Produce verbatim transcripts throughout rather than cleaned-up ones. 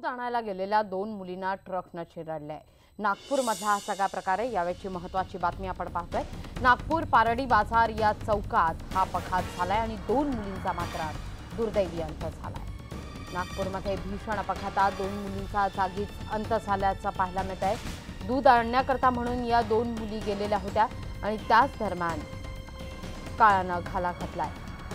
दूध आणायला गेलेल्या दोन मुलींना ट्रकनं चिरडलंय। नागपूरमधला हा सगळा प्रकार आहे। यावेळची महत्त्वाची बातमी आपण पाहतोय। नागपूर पारडी बाजार या चौकात हा अपघात झालाय आणि दोन मुलींचा मात्र दुर्दैवी अंत झालाय। नागपूरमध्ये भीषण अपघातात दोन मुलींचा जागीच अंत झाल्याचं पाहायला मिळत आहे। दूध आणण्याकरता म्हणून या दोन मुली गेलेल्या होत्या आणि त्याच दरम्यान काळानं घाला घातलाय।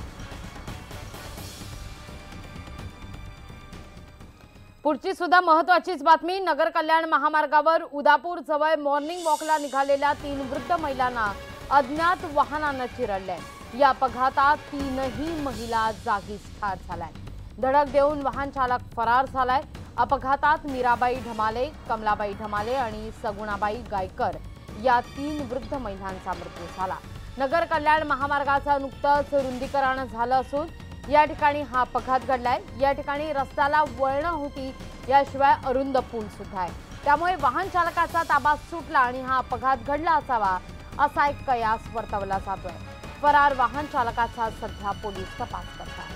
पुढची सुद्धा महत्त्वाचीच बातमी। नगर कल्याण महामार्गावर उदापूर जवळ मॉर्निंग वॉकला निघालेल्या तीन वृद्ध महिलांना अज्ञात वाहनानं चिरडलंय। या अपघातात तीनही महिला जागीच ठार झाल्या। धडक देऊन वाहन चालक फरार झालाय। अपघातात मीराबाई ढमाले, कमलाबाई ढमाले आणि सगुणाबाई गायकर या तीन वृद्ध महिलांचा मृत्यू झाला। नगर कल्याण महामार्गाचं नुकतंच रुंदीकरण झालं असून या ठिकाणी हा अपघात घडलाय। या ठिकाणी रस्त्याला वळणं होती, याशिवाय अरुंद पूल सुद्धा आहे। त्यामुळे वाहन चालकाचा ताबा सुटला आणि हा अपघात घडला असावा असा एक कयास वर्तवला जातोय। फरार वाहन चालकाचा सध्या पोलीस तपास करतात।